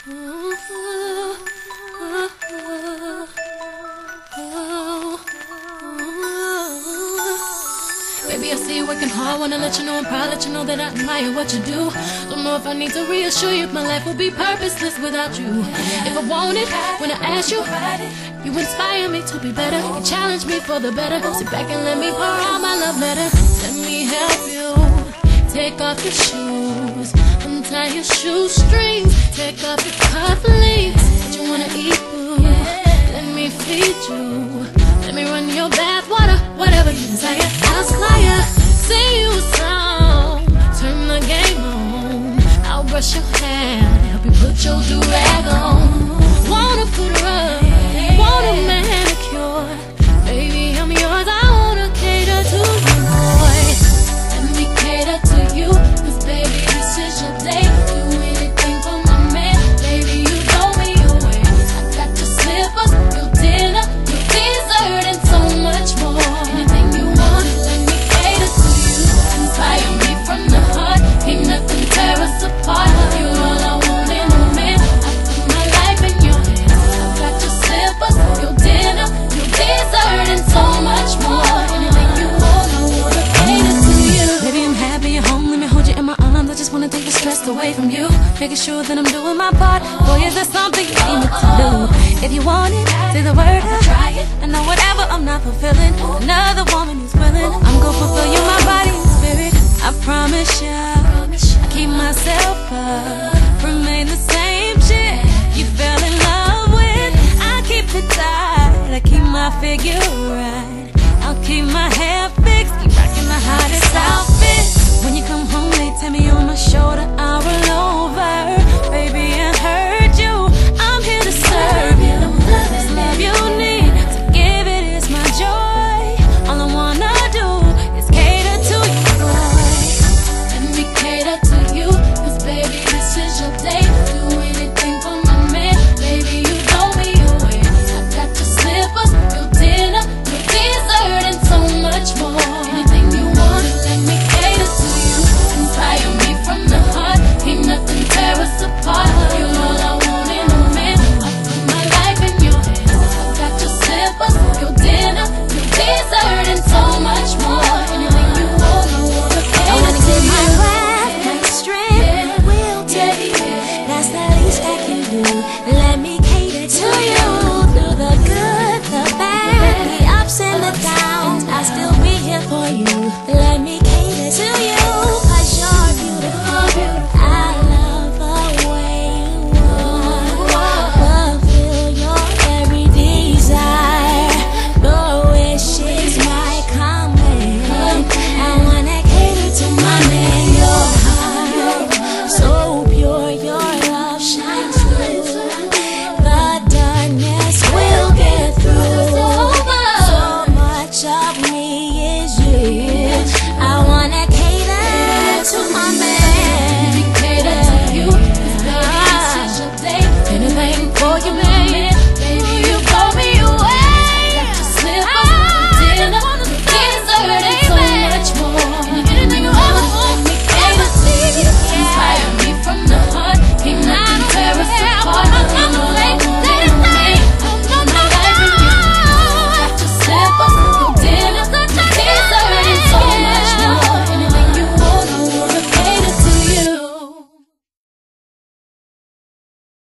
Baby, I see you working hard, wanna let you know I'm proud, let you know that I admire what you do. Don't know if I need to reassure you if my life would be purposeless without you. If I want it, when I ask you, you inspire me to be better. You challenge me for the better. Sit back and let me pour out my love letter. Let me help you. Take off your shoes, untie your shoestrings, take off your cufflinks. What you wanna eat, boo? Let me feed you. Let me run your bath water, whatever you desire. I'll supply ya. Sing you a song, turn the game on. I'll brush your hair, help you put your do-rag on. Wanna put her up, want a manicure. Baby, I'm yours, I wanna cater to you, boy. Let me cater to you, 'cause baby, this is your day. Do anything for my man, baby, you know me your way. I got your slippers, your dinner, your dessert, and so much more. Anything you want, let me cater to you. Inspire me from the heart, ain't nothing tear us apart. You're all I want in a man, I put my life in your hands. I got your slippers, your dinner, your dessert, and so much more. Anything you want, I wanna cater to you. Baby, I'm happy you're home, let me hold you in my arms. I just wanna take the stress away from you, making sure that I'm doing my part. Boy, is there something you need me to do? If you want it, say the word, I'll try it. I know whatever I'm not fulfilling, another woman is willing. I'm gonna fulfill you, my body and spirit. I promise ya, I keep myself up, remain the same shit you fell in love with. I keep it tight, I keep my figure right. I'll keep my hair fixed, keep rocking my hottest outfit. When you come home, they tell me on my shoulder, I'll roll over. Baby, I heard you, I'm here to serve you. This love you need, to give it is my joy. All I wanna do is cater to you, boy. Let me cater to you, 'cause baby, this is your day. Do anything for my man, baby, you know me your way. I got your slippers, your dinner, your dessert, and so much more. Anything you want, let me cater to you. Inspire me from the heart, ain't nothing tear us apart. You're all I want in a man, I put my life in your hands. I got your slippers, your dinner, your dessert, and so much more. Anything you want, I wanna cater. I wanna give my wife my strength, will take it. That's the least I can do. Let me cater to you through the good, the bad, the ups and the downs. I'll still be here for you. Let me